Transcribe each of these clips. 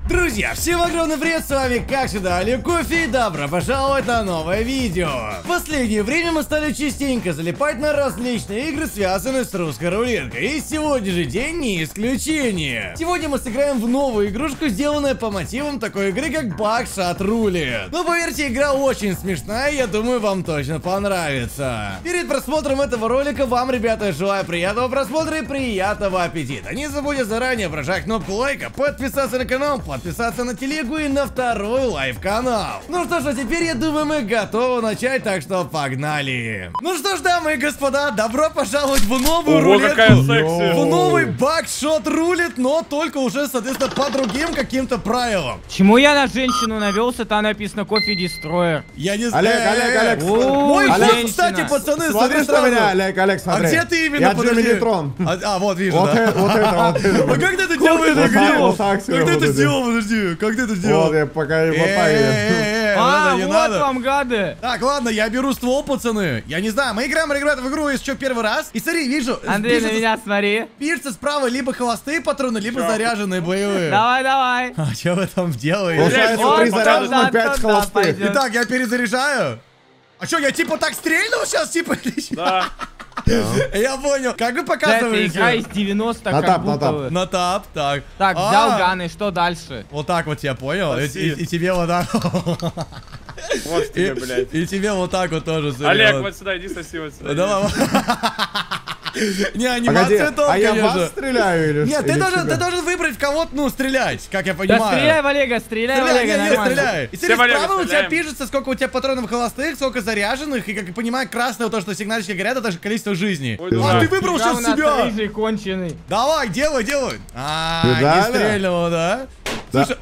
Друзья, всем огромный привет, с вами как всегда Олег Кофе и добро пожаловать на новое видео. В последнее время мы стали частенько залипать на различные игры, связанные с русской рулеткой, и сегодняшний день не исключение. Сегодня мы сыграем в новую игрушку, сделанную по мотивам такой игры, как Buckshot Roulette. Но поверьте, игра очень смешная, и я думаю, вам точно понравится. Перед просмотром этого ролика вам, ребята, желаю приятного просмотра и приятного аппетита. Не забудьте заранее прожать кнопку лайка, подписаться на канал, подписаться на телегу и на второй лайв-канал. Ну что ж, а теперь, я думаю, мы готовы начать, так что погнали. Ну что ж, дамы и господа, добро пожаловать в новую рулетку. В новый Buckshot Roulette, но только уже, соответственно, по другим каким-то правилам. Чему я на женщину навелся, там написано кофе дестройер. Я не знаю. Олег, Мой Олег, голос, кстати, пацаны, смотри, что меня, Олег, смотри. А где ты именно, я подожди? Джимми Нейтрон. Вот вижу, Вот да. это. А как ты это делаешь? Вот так себе Как ты это вот сделал? Подожди, как ты это сделал? Вот я пока и вот так. Не вот надо. вам, гады. Так, ладно, я беру ствол, пацаны. Я не знаю, мы играем, ребята, в игру, если что, первый раз. И смотри, вижу, Андрей, на меня смотри. пишется справа либо холостые патроны, либо заряженные боевые. Давай. А что вы там делаете? Получается, Вот, 3 заряженных, 5 туда холостых. пойдет. Итак, я перезаряжаю. А что, я типа так стрельнул сейчас, типа? Да. Я понял. Как вы Это показываете? игра из 90 На как тап, на будто тап. бы. На тап, так. Так, взял ганы, что дальше? Вот так вот я понял. Спасибо. И тебе вот так. Вот тебе, блядь. И тебе вот так вот тоже. смотри, Олег, вот. вот сюда, иди соси вот сюда. Давай. Не, Погоди, анимация топ, а я в конечно. вас стреляю или Нет, или ты в тебя? должен выбрать в кого-то, ну, стрелять, как я Да понимаю. стреляй в Олега, стреляй в Олега, Не, нормально. стреляй. И смотри, Все в Олега справа у тебя стреляем. пишется, сколько у тебя патронов холостых, сколько заряженных, и, как я понимаю, красное, то, что сигнальчики горят, это же количество жизней. Ой, А, да. ты выбрал Фига у сейчас нас себя. рыжий конченый. Давай, делай. Не Видали? стрельнул, да? Да. Слушай,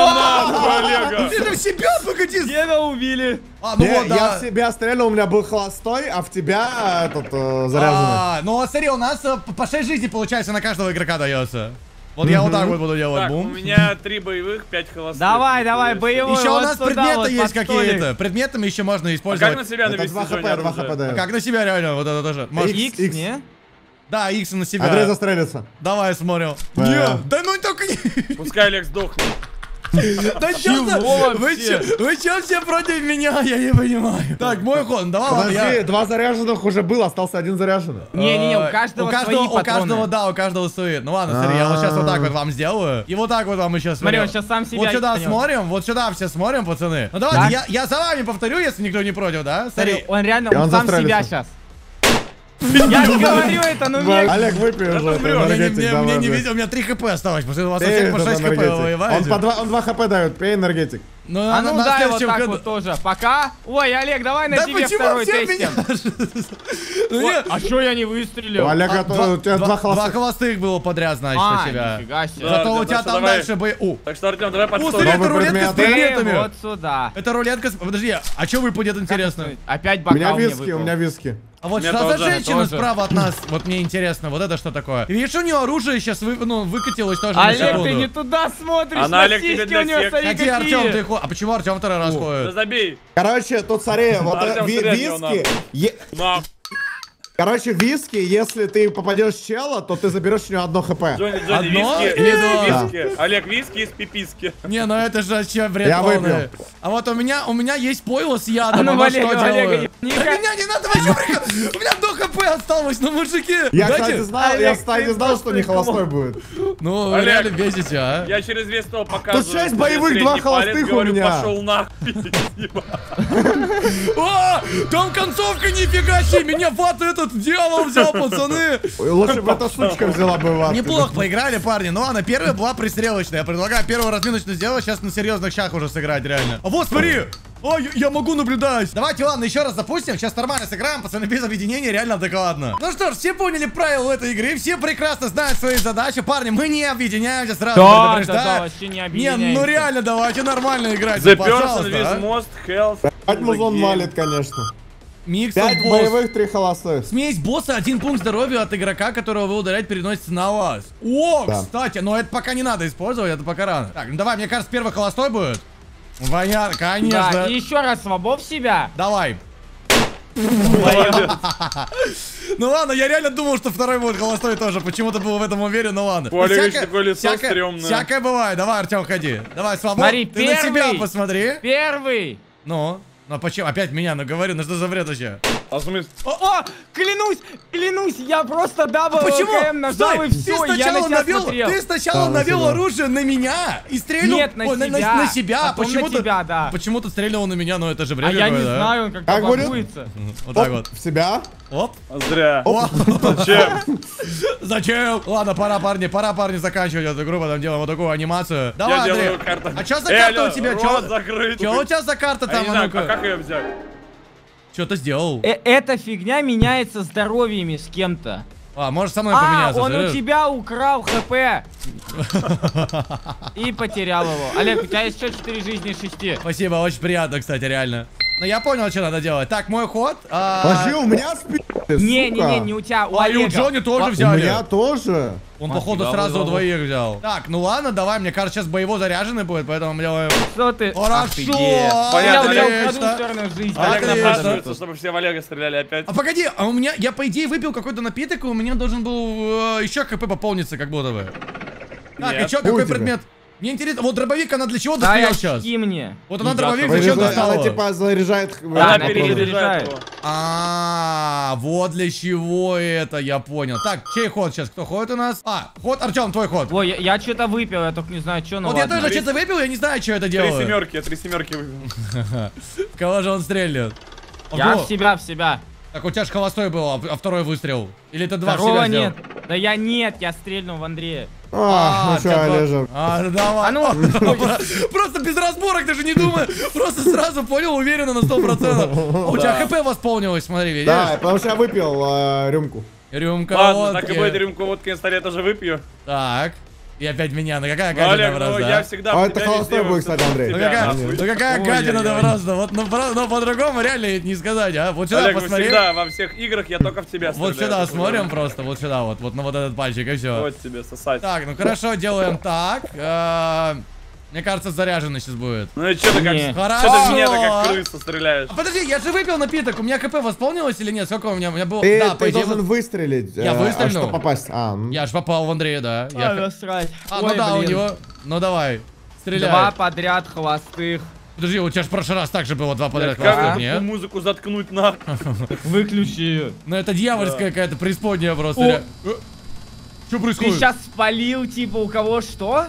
Олега. ты же в себя, погоди. Деда убили. Ну Не, вот, я да. в себя стрелял, у меня был холостой, а в тебя этот заряженный. Ну, а смотри, у нас по 6 жизней, получается, на каждого игрока дается. Вот я вот так вот буду делать, Так, у бум. меня 3 боевых, 5 холостых. Давай, боевой. Еще у вот нас сюда, предметы вот есть под столик. какие-то. Предметами еще можно А использовать. как на себя Это навести 2 хп, зоне 2 хп оружия? дает. Как на себя реально, вот это тоже. Может, Икс, Икс. не? Да, Икс на себя. Андрей застрелится. Давай, смотрел. Да. Нет, да ну только не... Пускай Олег сдохнет. Да Чего вообще? вы чё все против меня? Я не понимаю. Так, мой ход, давай, ладно, Подожди, я... 2 заряженных уже было, остался 1 заряженный. Не, у каждого свои у каждого, патроны. да, у каждого свои. Ну ладно, смотри, я вот сейчас вот так вот вам сделаю. И вот так вот вам еще Смотри, смотрю. он сейчас сам себя Вот сюда ткнет. смотрим, вот сюда все смотрим, пацаны. Ну давайте, я за вами повторю, если никто не против, да? Смотри, он реально, И он он сам себя застрелится. сейчас. Я же говорю это, но мне... Олег, выпей уже, это энергетик, Мне давай, не блядь. видел, у меня 3 хп осталось, потому что у вас у Пей всех по этот 6 хп энергетик. воеваете. Он 2 хп дает, пей энергетик. Ну, А ну на дай вот следующем так году- вот тоже. Пока. Ой, Олег, давай на Да тебе почему второй все тестим. меня? Ну, нет. А что я не выстрелил? У Олега у тебя 2 Два холостых. холостых было подряд, значит, на тебя. нифига себе. Зато у Да, тебя так что там давай. дальше бы... Так что, Артем, давай под О, стол. смотри, это Новый рулетка с предмет. предметами. Вот сюда. Это рулетка с... Подожди, а что выпадет интересно? Опять У бокал меня мне виски, выпал. у меня виски. А вот У меня что за тоже. женщина Тоже. справа от нас? Вот мне интересно, вот это что такое? Видишь, у нее оружие сейчас выкатилось тоже на Олег, секунду. ты не туда смотришь, А на на Олег тебе сиськи для у него, всех. смотри, Какие, Артем, ты... какие. А почему Артем второй раз Да ходит? забей. Короче, тут смотри, вот Артем, стрелять в него виски. На. Короче, виски, если ты попадешь в чела, то ты заберешь у него 1 хп. Джонни, Одно виски. или два? Виски. Олег, виски из пиписки. Не, ну это же вообще бред Я полный. выпил. А вот у меня есть пойло с ядом, А ну, оно Валерий, что Валерий, делает? не Да ка- меня не надо вообще прыгать! У меня до хп осталось, ну мужики! Я, дайте- кстати, знал, Олег, я, кстати, ты знал, что не просто холостой будет. Ну, вы Олег. реально бесите, а? Я через весь стол показываю. Тут 6 свой боевых, средний 2 палец, холостых у говорю, меня. Пошел нахуй. О, там концовка, нифига себе! Меня ват этот дьявол взял, пацаны! Ой, лучше бы эта сучка взяла бы вас. Неплохо поиграли, парни. Ну ладно, первая была пристрелочная. Я предлагаю первую разминочную сделать, сейчас на серьезных щах уже сыграть, реально. А вот смотри! Ой, я могу наблюдать. Давайте, ладно, еще раз запустим. Сейчас нормально сыграем, пацаны, без объединения, реально адекватно. Ну что ж, все поняли правила этой игры, все прекрасно знают свои задачи. Парни, мы не объединяемся, сразу Да, предупреждаю. вообще не Не, объединяемся. ну реально, давайте нормально играть. The ну, person пожалуйста, with а. most health. 5 музон валит, конечно. Микс 5 босс. боевых, 3 холостых. Смесь босса, 1 пункт здоровья от игрока, которого вы ударяете, переносится на вас. О, Да. кстати, но это пока не надо использовать, это пока рано. Так, ну давай, мне кажется, первый холостой будет. Понятно, конечно. Да, и еще раз свобод себя. Давай. Молодец. Ну ладно, я реально думал, что второй будет холостой тоже. Почему-то был в этом уверен, ну ладно. У Олега Всякое- такое лицо всякое- стрёмное. Всякое бывает. Давай, Артем, ходи. Давай, свобода. Смотри, Ты на себя первый. посмотри. Первый. Ну почему? Опять меня, ну говорю, ну что за бред вообще? А в смысле? О, клянусь, я просто дабл Почему? КМ нажал Стой, и все, я на тебя смотрел. ты сначала Да, навел на себя. оружие на меня и стрельнул. Нет, на Ой, тебя. на себя. Потом на Почему-то, тебя, да. почему-то стрелял на меня, ну это же бред А я не какой, да? знаю, он как-то Как будет? бабуется. Вот так вот. В себя. Оп. Зря. О, Зачем? зачем? Ладно, пора, парни, заканчивать эту игру, потом делаем вот такую анимацию. Давай, Я Андрей. делаю карту. А что за карта у тебя? Рот закрыть. Что у тебя за карта Я там? не А знаю, ну-ка. как ее взять? Что ты сделал? Эта фигня меняется здоровьями с кем-то. А, может со мной поменяться? Он у серьёзно? тебя украл ХП. И потерял его. Олег, у тебя есть еще 4 жизни из 6. Спасибо, очень приятно, кстати, реально. Ну я понял, что надо делать. Так, мой ход. Подожди, у меня спи... Не у тебя, у А, и у Олега. Джонни тоже У взяли. меня тоже. Он, походу, сразу у двоих взял. Так, ну ладно, давай, мне кажется, сейчас боево заряженный будет, поэтому мы делаем... Что ты? Хорошо! Я Понятно, у тебя Олег, украду сторону жизни. Олег, Олег Отлично. напрашивается, чтобы все в Олега стреляли опять. А погоди, а у меня, я по идее выпил какой-то напиток, и у меня должен был еще КП пополниться, как будто бы. Так, Нет. и что, какой У тебя. предмет? Мне интересно, вот дробовик она для чего достает сейчас? очки мне. Вот она Ребята, дробовик вы- зачем Она достала? типа заряжает... Да, Она она перезаряжает его. Вот для чего это, я понял. Так, чей ход сейчас? Кто ходит у нас? Ход, Артем, твой ход. Ой, я что-то выпил, я только не знаю, что, ну Вот я ладно. тоже что-то выпил, я не знаю, что это Три делаю. семерки выпил. В кого же он стрельнет? Я Ого. в себя. Так, у тебя же холостой был, а второй выстрел. Или ты два в Второго себя сделал? нет. Да я стрельнул в Андрея. Ну что, так вот. Олежа. Давай. А ну, Просто без разборок, даже не думая. Просто сразу понял, уверенно на 100%. У тебя хп восполнилось, смотри, видишь? Да, потому что я выпил рюмку. Рюмка Ладно, так и водки. будет, рюмку водки на столе я тоже выпью. Так. И опять меня, ну какая Ну, гадина Олег, ну просто, я а? всегда... А в это тебя холостой везде будет, кстати, Андрей. Ну тебя, какая, нахуй. ну какая гадина-то просто, вот, ну по-другому реально ведь не сказать, а? Вот сюда Олег, мы посмотри. всегда во всех играх я только в тебя стреляю. Вот сюда Ты смотрим понял? просто, вот сюда вот на вот этот пальчик и все. Вот тебе сосать. Так, ну хорошо, делаем так. Мне кажется, заряженный сейчас будет. Ну и что ты Не. как... Хорошо. Что ты в меня как крыса стреляешь? А подожди, я же выпил напиток, у меня КП восполнилось или нет? Сколько у меня было? Ты, Да, по ты идее, должен вот- выстрелить. Я выстрелю? А что попасть? Я ж попал в Андрея, да. Я... насрать. ну да, у него... Ну давай, стреляй. 2 подряд холостых. Подожди, у тебя же в прошлый раз также было 2 подряд. Как классных, эту нет? музыку заткнуть на? Выключи ее. Ну это дьявольская какая-то преисподняя просто. О. Что Ты происходит? сейчас спалил, типа, у кого что?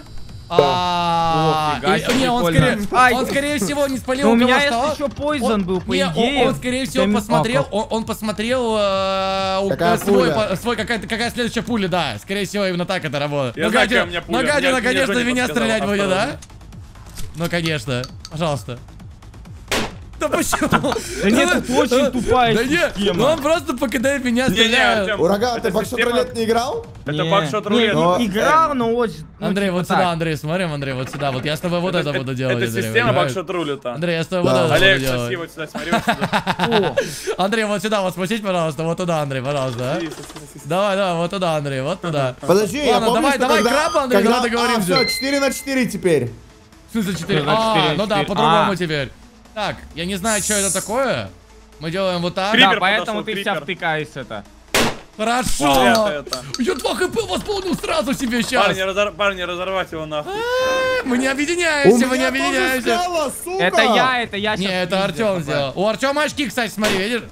А, О, фига себе, не, он прикольно. скорее, он скорее всего не спалил Ну, у у кого меня что. есть еще Poison был, по Не, идее. он скорее всего Там- посмотрел, А, он посмотрел Какая пуля? свой какая следующая пуля, да. Скорее всего именно так это работает. Я знаю, какая у меня пуля. Ну гадина, Мне конечно, Женя меня подсказал, стрелять будет, да? осторожно. Ну конечно, пожалуйста. Да почему? Да нет, это очень тупая Да нет, система. ну он просто покидает меня, Не-не, стреляет. Артем, Ураган, это ты боксер система- рулет не играл? Это Не. бакшот Не, рулет. Но- играл, но очень... ну, Андрей, типа вот так. сюда, Андрей, смотрим, Андрей, вот сюда. Вот я с тобой вот это буду делать. Это Андрей, система понимаешь? бакшот рулета. Андрей, я с тобой Да. вот это буду Олег, соси делать. вот сюда, смотри вот сюда. О, Андрей, вот сюда, вот спустить, пожалуйста, вот туда, Андрей, пожалуйста. а? Соси, соси, соси. Давай, вот туда, Андрей, вот туда. Подожди, я Ладно, помню, давай, что давай, когда... краба, Андрей, давай договоримся. все, 4 на 4 теперь. В смысле 4? Ну, на 4, Ну да, 4. по-другому А. теперь. Так, я не знаю, что это такое. Мы делаем вот так. Крипер да, поэтому подошел, ты вся крипер. втыкаешься это. Хорошо. Это. Я 2 хп восполнил сразу себе сейчас. Парни, разорвать его нахуй. Мы не У объединяемся, мы не меня тоже объединяемся. стало, сука! Это я Не, сейчас... это Артем сделал. У Артема очки, кстати, смотри, видишь?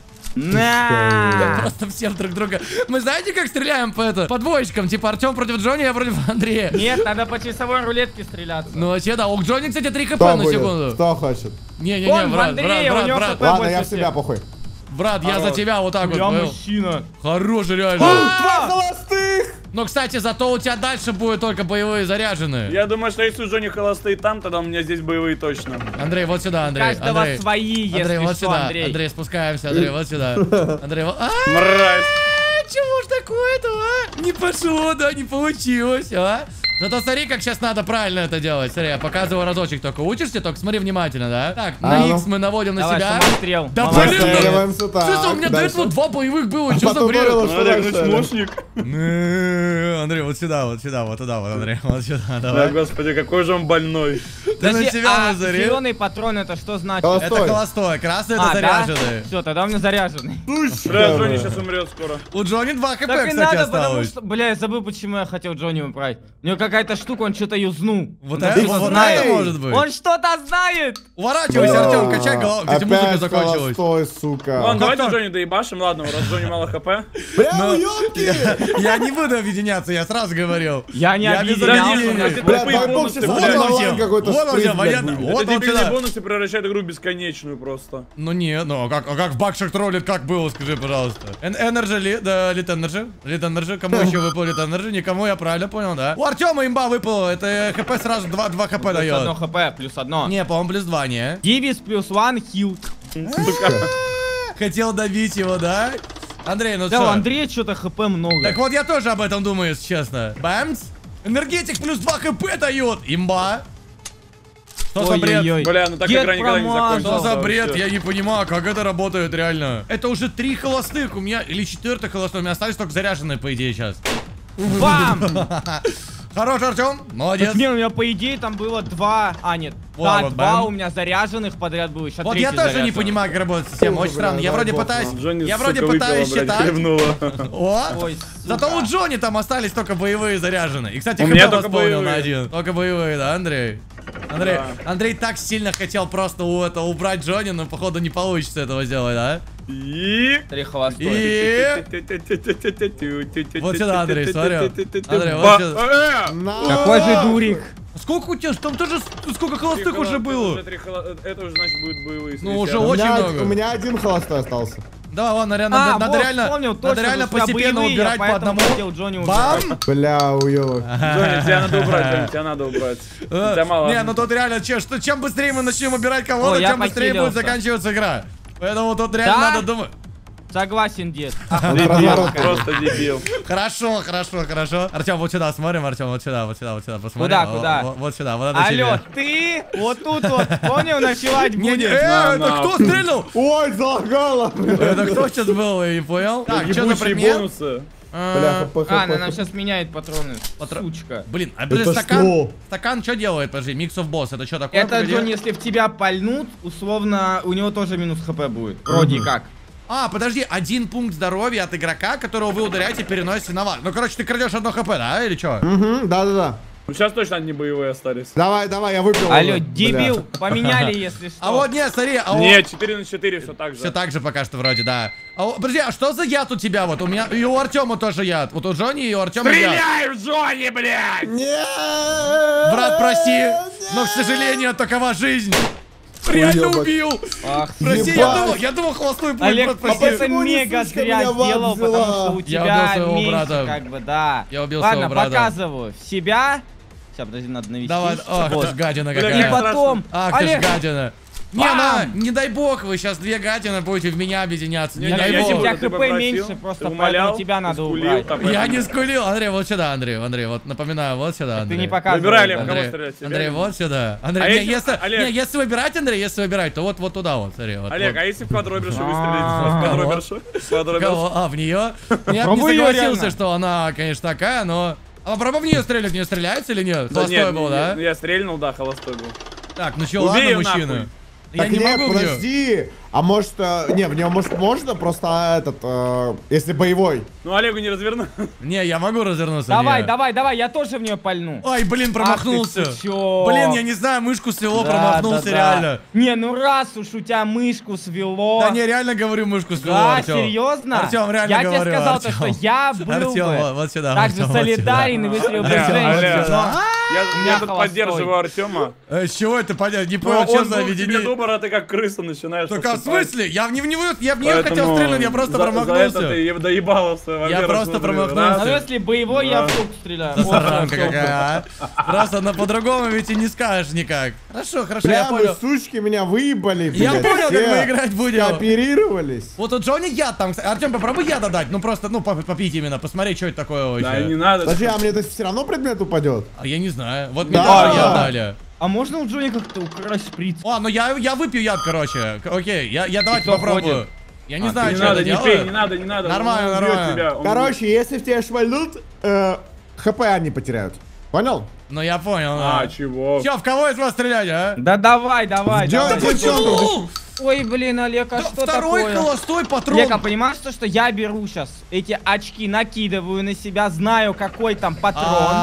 На! Просто всем друг друга. Мы знаете, как стреляем по двоечкам? Типа Артем против Джонни, я против Андрея. Нет, надо по часовой рулетке стреляться. Ну вообще, да. У Джонни, кстати, 3 хп Кто на будет? секунду. Кто хочет? Не-не-не, Он в брат, Андрея, у него хп Ладно, больше я в себя, всех. похуй. брат, я за Хорош. тебя вот так вот. Я понял? мужчина. Хороший, реально. 2 холостых! Но, кстати, зато у тебя дальше будет только боевые заряженные. Я думаю, что если у Джонни холостые там, тогда у меня здесь боевые точно. Андрей, вот сюда, У Андрей. каждого Андрей, свои, если Андрей, вот что, сюда. Андрей. Андрей, спускаемся, Андрей, вот сюда. Андрей, вот. Мразь. Чего ж такое-то, а? Не пошло, да, не получилось, а? Зато смотри, как сейчас надо правильно это делать. Смотри, я показываю разочек только. Учишься, только смотри внимательно, да? Так, на ну. X мы наводим на Давай, себя. самострел. Да Молодец. блин, да. Стреливаемся так. Слушай, у меня до дальше. этого 2 боевых было, что за потом бред? Орел, что Олег, дальше? ну чмошник. Андрей, вот сюда, вот туда, вот, Андрей, вот сюда, Да, давай. господи, какой же он больной. Ты на себя назарил? зеленый патрон это что значит? Холостой. Это холостой, красный это заряженный. Все, тогда у меня заряженный. Бля, Джонни сейчас умрет скоро. У Джонни 2 хп, Так и кстати, надо, потому осталось. что, бля, я забыл, почему я хотел Джонни убрать. У него какая-то штука, он что-то юзнул. Вот Он это что-то вот знает. это может быть. Он что-то знает! Уворачивайся, Артем, качай голову. Кстати, музыка Опять закончилась. холостой, сука. Ладно, давайте Джонни доебашим, ладно, раз Джонни мало хп. Бля, Ну, уёбки! Я не буду объединяться, я сразу говорил. Я не Я без объединялся. объединения. Бля, Тупые дай бог бонусы, сейчас Вот блядь. он онлайн все. какой-то Вот он шприц, все, блядь, военно. будет. Вот Это он дебильные сюда. бонусы превращают игру в бесконечную просто. Ну не, ну а как в бакшах троллит, как было, скажи, пожалуйста. Энерджи, да, Лит Энерджи, кому еще выпал Лит Энерджи? Никому, я правильно понял, да? У Артема имба выпало, это хп сразу 2 хп Плюс дает. одно хп, плюс одно. Не, по-моему, плюс 2, не? Дивис плюс 1 хил. Хотел добить его, да? Андрей, ну Да, у что? Андрея что-то хп много. Так вот я тоже об этом думаю, если честно. Бэмс. Энергетик плюс 2 хп дает. Имба. Что за бред? Ой-ой-ой. Бля, ну так Дед игра никогда не промазал. закончится. Что за бред? вообще. Я не понимаю, как это работает реально. Это уже 3 холостых у меня, или 4 холостой. У меня остались только заряженные, по идее, сейчас. Бам! Хорош, Артем. Молодец. Так, не, у меня по идее там было 2. А, нет. Во, Да, вот, 2 бэм. у меня заряженных подряд было. Еще Вот третий я тоже не заряженный. понимаю, как работает система. Очень Бля, странно. Я дай вроде бог пытаюсь. нам. Джонни, Я сука, вроде выпила, пытаюсь блядь, считать. хлебнула. О! Ой, Зато сука. у Джонни там остались только боевые заряженные. И, кстати, У хп меня только восполнил на боевые. один. Только боевые, да, Андрей? Андрей, Да. Андрей так сильно хотел просто убрать Джонни, но походу не получится этого сделать, да? И... Три холостой. И... Вот сюда, Андрей, смотрю. Андрей, вот Ба- сюда. На. Какой же дурик. Сколько у тебя? Там тоже сколько холостых уже было? Это уже, значит, будет боевые. Ну, уже свистят. очень У много. меня один холостой остался. Да, ладно, реально, надо вот, реально, вспомнил, надо точно, реально у тебя постепенно боевые, я убирать по поэтому одному. хотел Джонни Бам! убирать. Бля, уёбок. Джонни, тебя надо убрать, Джонни, тебя надо убрать. Тебя мало. Не, ну тут реально, чем быстрее мы начнем убирать кого-то, О, я тем быстрее будет похилился. заканчиваться игра. Поэтому тут реально Да? надо думать. Согласен, дед. Разворот. Просто дебил. Хорошо. Артем, вот сюда смотрим, Артем, вот сюда, посмотри. Куда, куда? Вот сюда, вот это Алло, тебе. ты? Вот тут вот, понял, ночевать Не, будешь? это На. кто стрельнул? Ой, залагало. Это кто сейчас был, я не понял. Так, что за Ебучие предмет? бонусы. Бля, хп, А, она нам хп. сейчас меняет патроны. Сучка. Блин, а Это стакан? что? Стакан что делает, подожди, Mix of Boss, это что такое? Это, погоди? Джон, если в тебя пальнут, условно, у него тоже минус хп будет. Вроде как. А, подожди, 1 пункт здоровья от игрока, которого вы ударяете, переносите на вас. Ну, короче, ты крадешь 1 хп, да, или что? Мгм, да-да-да. Ну сейчас точно одни боевые остались. Давай, я выпил. Алло, уже. дебил, Бля. поменяли, если что. А вот нет, смотри, а вот... Не, 4 на 4 все так же. Все так же пока что вроде, да. Подожди, а что за яд у тебя? Вот у меня и у Артема тоже яд. Вот у Джонни и у Артема яд. Стреляй в Джонни, блядь! Нет! Брат, прости, но, к сожалению, такова жизнь. Реально Уёбок. убил. Ах, Прости, Ебать. я думал холостой будет, Олег, брат, ты прости. это Почему не мега сучка зря меня в ад сделал, взяла? потому что у Я тебя убил своего меньше, брата. как бы, да. Я убил Ладно, своего брата. показываю. Себя. Сейчас, подожди, надо навести. Давай, ах, Вот. ты ж гадина Бля, И какая. как потом, Ах, ты ж Олег, гадина. Не, Бам! на, не дай бог, вы сейчас 2 гадины будете в меня объединяться. Не Не, дай я бог. не у тебя буду, ты хп попросил, меньше, просто ты умолял, поэтому тебя надо скулил, убрать. там, Я поэтому- не скулил. Андрей, вот сюда, Андрей, вот напоминаю, вот сюда, Ты Андрей. не показывай. Выбирай, Олег, да. кого Андрей, стрелять, тебя Андрей, или вот сюда. Андрей, А не, если- Олег. если выбирать, то вот туда вот, смотри. Вот, Олег, вот. а если в квадробершу А, выстрелить? В квадробершу? В квадробершу. Кого? А, в нее? Я бы не Пробуй её согласился, реально. что она, конечно, такая, но... А попробуй в нее стрелять, в нее стреляется или нет? Да Холостой нет, был, да? Я стрельнул, да, холостой был. Так, ну чё, Убей ладно, её мужчина. нахуй. Я Так не нет, могу в неё. подожди. А может, не, в нее может можно, просто если боевой. Ну, Олегу не разверну. Не, я могу развернуться в Давай, неё. давай, я тоже в нее пальну. Ой, блин, промахнулся. Ах ты сучок. Блин, я не знаю, мышку свело, Да, промахнулся да, да. реально. Не, ну раз уж у тебя мышку свело. Да не, реально говорю, мышку свело, Да, Артём. серьезно? Артём, реально я говорю, тебе сказал, то, Артём. что я был Артём, бы вот сюда. так же Артём, вот солидарен и выстрелил бы Олег, женщину. Олег. но- Я меня тут холостой. поддерживаю Артема. сюда. С чего это понятно? Не Ну, понял, что он за был тебе объединение. добр, а ты как крыса начинаешь. Так а в поступать. смысле? Я в нее Поэтому хотел стрельнуть, я просто за это промахнулся. ты доебался. Я просто промахнулся. Ну если боевой, я в Да. лук стреляю. Засаранка Вот, всё. какая, а? Просто по-другому ведь и не скажешь никак. Хорошо, я Бля, вы, понял. сучки, меня выебали, Я блядь, понял, как все. мы играть будем. Кооперировались. Вот у Джонни яд там, кстати. Артем, попробуй яда дать. Ну просто, ну, попить именно, посмотри, что это такое Да, не вообще. надо. Подожди, а мне это все равно предмет упадет? А я не знаю. Вот Да. мне тоже яд дали. А можно у Джонни как-то украсть шприц? А, ну я выпью яд, короче. Окей, я давайте кто попробую. ходит? Я не знаю, Не что надо, это не пей, делаю. не надо, не надо. Нормально, Он убьет нормально. тебя, он- Короче, если в тебя швальнут, хп они потеряют. Понял? Ну я понял, А, да. чего? Чё, в кого из вас стрелять, а? Да давай. Делай, Почему? Ой, блин, Олег, а Да что второй такое? холостой патрон. Олег, а понимаешь, что я беру сейчас эти очки, накидываю на себя, знаю, какой там патрон.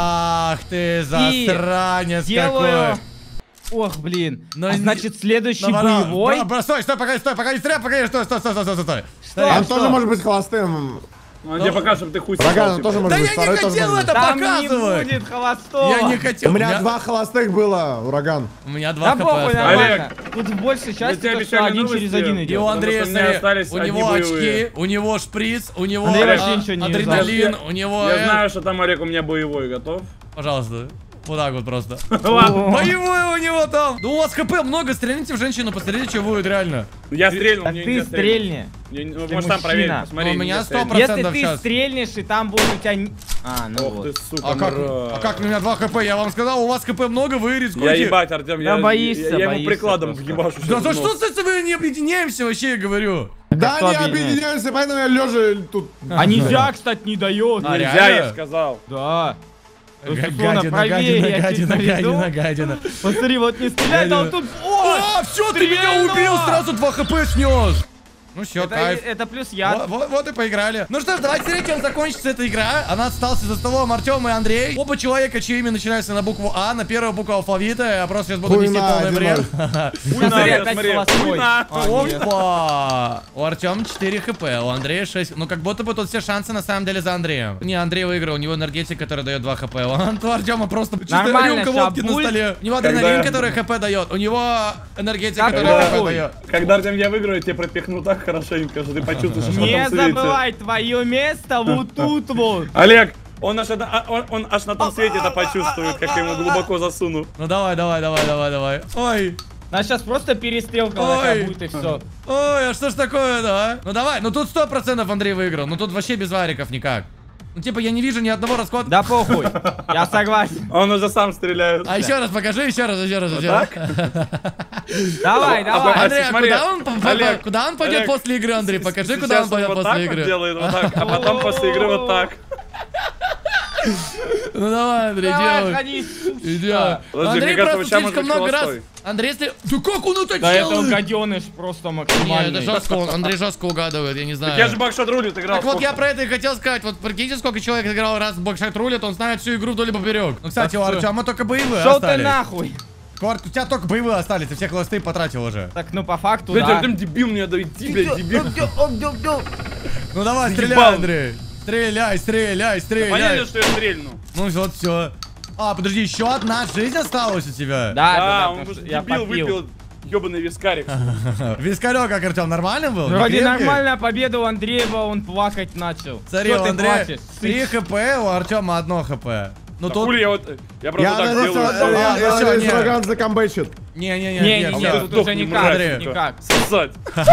Ах ты засранец Делаю... какой. Ох, блин. Но А не- значит, следующий Ну, боевой... Стой, пока не стреляй, погоди, стой. Что? Он тоже может быть холостым. Он тебе покажет, чтобы ты хуй Роган, сосал, он типа. тоже Да может быть я второй, не тоже хотел может быть. это Там не показывать. будет холостого. Я не хотел. У меня 2 холостых было, Ураган. У меня 2 Да хп похуй, осталось. нормально. Тут в большей части тебе то, что обещали один новости. через один И идет. у Андрея, Потому что у меня смотри, остались у одни него боевые. очки, у него шприц, у него Андрей вообще ничего не адреналин, у него... Я знаю, что там, Олег, у меня боевой готов. Пожалуйста. Вот так вот просто. Ладно. Боевой у него там. Да у вас хп много, стрельните в женщину, посмотрите, что будет реально. Я стрельнул, Так мне ты не стрельни. Ну, Ты можешь там проверить, мужчина. посмотри. Ну, у меня не 100%. Если ты сейчас. стрельнешь, и там будет у тебя... А, ну Ох вот. ты, сука, А мразь. как у меня 2 хп? Я вам сказал, у вас хп много, вы рискуете. Я ебать, Артем, Да боишься, я ему боишься прикладом просто. въебашу. Да щас за в что нос. с тобой не объединяемся вообще, я говорю? Да, кто не объединяет? объединяемся, поэтому я лежа тут. А нельзя, кстати, не дает. А, Нельзя, реально? я сказал. Да. Условно, Гадина, правее, я гадина, тебе гадина, веду. гадина. Посмотри, вот не стреляй, а он тут... О! А, все, ты меня стрельнула! убил, сразу 2 хп снес. Ну все, кайф. Это плюс я. Вот и поиграли. Ну что ж, давайте смотреть, чем закончится эта игра. Она остался за столом Артем и Андрей. Оба человека, чьи имя начинается на букву А, на первую букву алфавита. Я просто сейчас буду нести Хуйна, полный бред. Хуйна, Смотри, я опять смотрел. холостой. Хуйна. А, нет. Опа! У Артема 4 хп, у Андрея 6. Ну, как будто бы тут все шансы на самом деле за Андреем. Не, Андрей выиграл, у него энергетик, который дает 2 хп. У Артема просто чисто Нормально, рюмка водки на шабуль. столе. У него Когда- адреналин, который хп дает. У него энергетик, Как который хп похуй. дает. Когда, Артем, я выиграю, я тебе пропихну так хорошенько, что ты почувствуешь, что Не на том свете. забывай, твое место вот тут вот. Олег, он аж на том свете это почувствует, как я ему глубоко засуну. Ну давай. Ой. У нас сейчас просто перестрелка Ой. такая будет и все. Ой, а что ж такое-то, а? Ну давай, ну тут 100% Андрей выиграл. Ну тут вообще без вариков никак. Ну типа я не вижу ни одного расхода. Да похуй, я согласен. Он уже сам стреляет. А еще раз покажи, еще раз. Давай, давай. Андрей, а смотри, Олег, куда он пойдет Олег, после игры, Андрей? Покажи, Сейчас куда он пойдет вот после так игры. вот делает, вот так, а потом после игры вот так. Ну давай, Андрей, Давай, делай. ходи, Иди. сука. Подожди, Андрей мне кажется, просто сейчас слишком может быть много раз. холостой. Андрей, да как он это Да это делает? гаденыш просто Не, максимальный. это жестко, Андрей жестко угадывает, я не знаю. Я же бакшот рулит играл. Так вот, я сколько? про это и хотел сказать. Вот прикиньте, сколько человек играл раз в Бокшайт рулет, он знает всю игру вдоль и поперек. Ну, кстати, Так у что? Артема только боевые Шел ты остались. нахуй. Корт, у тебя только боевые остались, ты все холостые потратил уже. Так, ну по факту, Блядь, да. Артем дебил мне дает, блядь, дебил. Ну давай, Заебал. стреляй, Андрей. Стреляй. Понятно, что я стрельну. Ну вот, все. А, подожди, еще одна жизнь осталась у тебя. Да, он потому уже что я дебил, попил. выпил ебаный вискарик. Вискарек, как Артем, нормальным был? Не Вроде крепкий? нормальная победа у Андреева, он плакать начал. Смотри, Что у ты Андрея плачешь? 3 хп, у Артема 1 хп. Ну Да тут... хули я просто Я так надеюсь, делаю. всё, надеюсь, не. Ураган закомбэчит. Не-не-не, Не, всё. тут уже Сдохни, никак, мразь. никак. Сосать.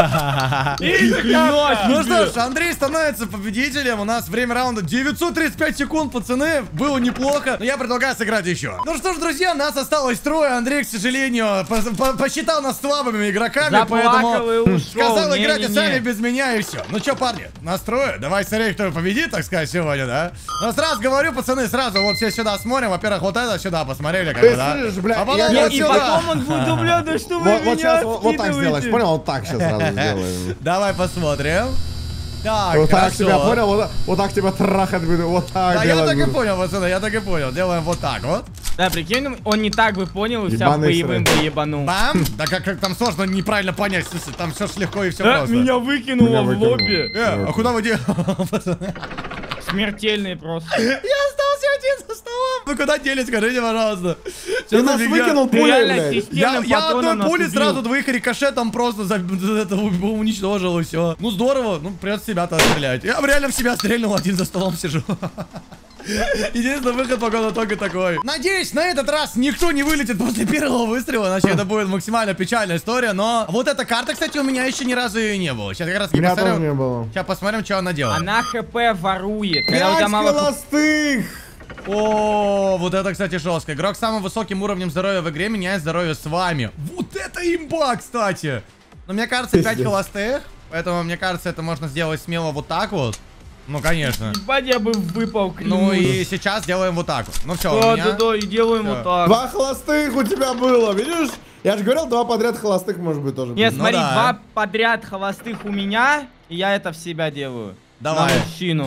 Ну что ж, Андрей становится победителем. У нас время раунда 935 секунд, пацаны. Было неплохо, но я предлагаю сыграть еще. Ну что ж, друзья, нас осталось 3. Андрей, к сожалению, посчитал нас слабыми игроками, Заплакал и поэтому ушел. сказал, играйте Не-не-не. сами без меня и все. Ну что, парни, настрою. Давай смотреть, кто победит, так сказать, сегодня, да? Но сразу говорю, пацаны, сразу вот все сюда смотрим. Во-первых, вот это сюда посмотрели, как бы, Ты да? слышишь, бля, А потом я- вот И сюда. потом он будет дубля, да что вы Вот меня сейчас вот так сделаешь, скидываете? понял? Вот так сейчас сразу сделаем. Давай посмотрим. Так, Вот так хорошо. тебя, понял? Вот так тебя трахать буду, вот так Да, я делать так и буду. понял, пацаны, я так и понял. Делаем вот так вот. Да, прикинь, он не так бы понял, и вся Ебаный боевым бы срэн. ебанул. Бам! Да как там сложно неправильно понять, слушай, там все ж легко и все Да, просто. меня выкинуло Меня в выкинуло. лобби. А куда вы делаете? Пацаны, Смертельный просто. я остался один за столом. Вы куда делись, скажите, пожалуйста. Ты Что нас за фигня? выкинул Ты пулей, реально блядь. системным Я патроном одной нас пули убил. сразу двоих рикошетом просто это уничтожил и все. Ну здорово, ну придется себя-то стрелять. Я реально в себя стрельнул, один за столом сижу. Единственный выход походу только такой. Надеюсь, на этот раз никто не вылетит после первого выстрела, иначе это будет максимально печальная история. Но вот эта карта, кстати, у меня еще ни разу и не было. Сейчас как раз У меня тоже посмотрим. не было. Сейчас посмотрим, что она делает. Она хп ворует. Когда у 5 тебя мало холостых! О, вот это, кстати, жестко. Игрок с самым высоким уровнем здоровья в игре меняет здоровье с вами. Вот это имба, кстати. Но мне кажется, 5 Пиздец. холостых. Поэтому, мне кажется, это можно сделать смело вот так вот. Ну, конечно. Ебать, я бы выпал, клянусь. Ну и сейчас делаем вот так вот. Ну все, у Да, меня... да, и делаем Всё. вот так. 2 холостых у тебя было, видишь? Я же говорил, 2 подряд холостых может быть тоже. Нет, Ну смотри, да. 2 подряд холостых у меня, и я это в себя делаю. Давай. На мужчину.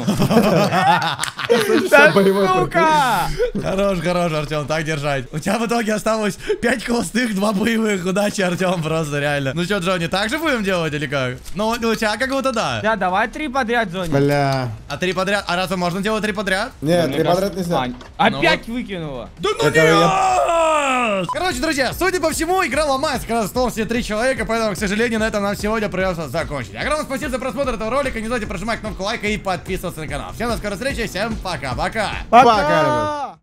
Да, боевой сука! Хорош, Артем, так держать. У тебя в итоге осталось 5 холостых, 2 боевых. Удачи, Артем, просто реально. Ну что, Джонни, так же будем делать или как? Ну, у тебя как будто да. Да, давай 3 подряд, Джонни. Бля. А 3 подряд? А разве можно делать 3 подряд? Нет, Мне 3 подряд кажется, нельзя. Опять выкинула. Да ну Это нет! Короче, друзья, судя по всему, игра ломается, когда стол все 3 человека, поэтому, к сожалению, на этом нам сегодня придется закончить. Огромное спасибо за просмотр этого ролика, не забудьте прожимать кнопку лайка и подписываться на канал. Всем до скорой встречи, всем пока-пока! Пока, ребят.